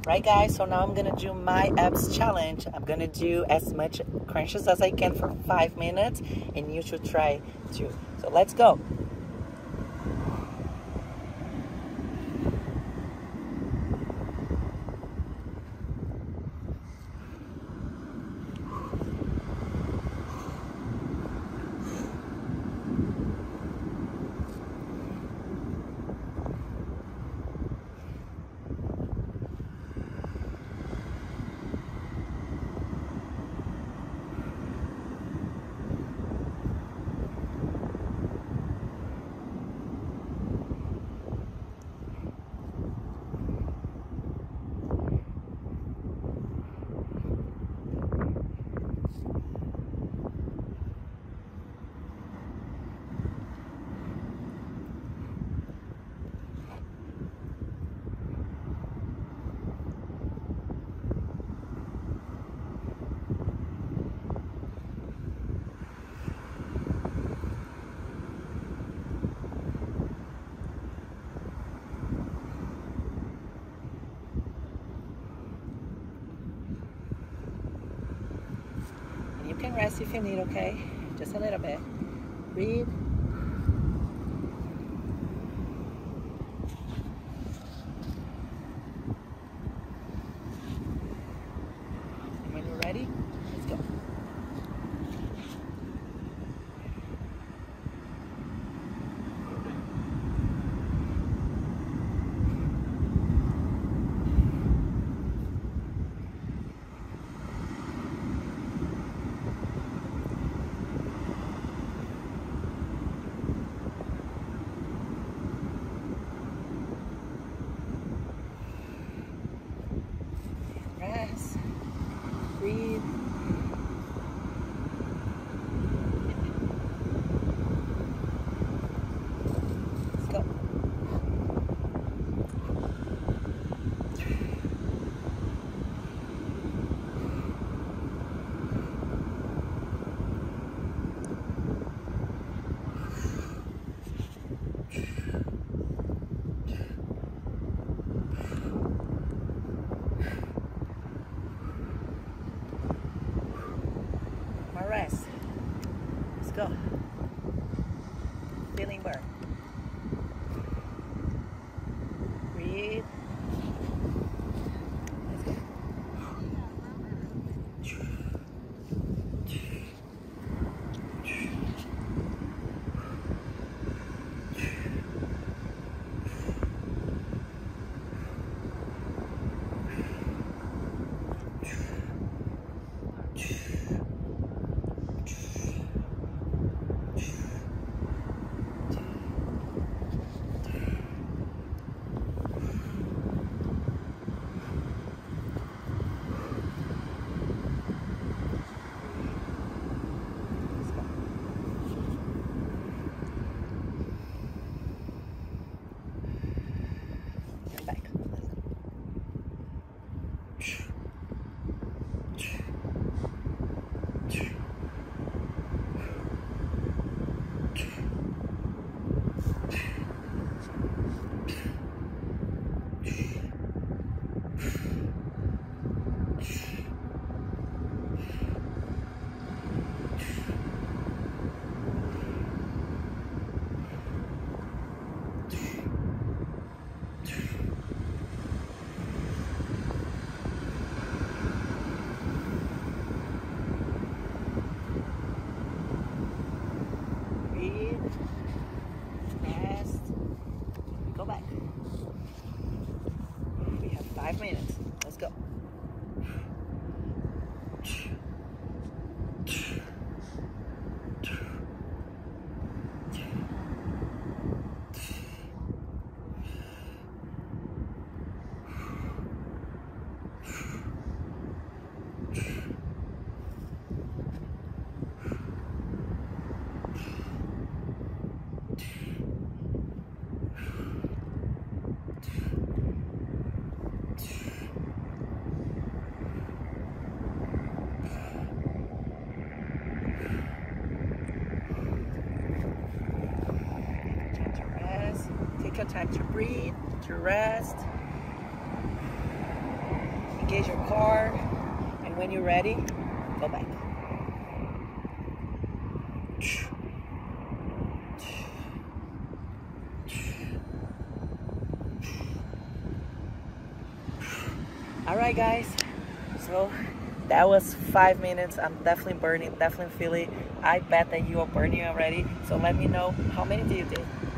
Right, guys, so now I'm gonna do my abs challenge. I'm gonna do as much crunches as I can for 5 minutes, and you should try too. So let's go. You can rest if you need, okay? Just a little bit. Breathe. And when you're ready, let's go. Rest. Breathe. Let's go. More rest. Let's go. Feeling burn. Breathe. Let's go. Back. Breathe. Rest. Go back. We have 5 minutes. Let's go. Take your time to breathe, to rest. engage your car, and when you're ready, go back. All right, guys, so that was 5 minutes. I'm definitely burning, definitely feeling. I bet that you are burning already. So let me know how many do you did.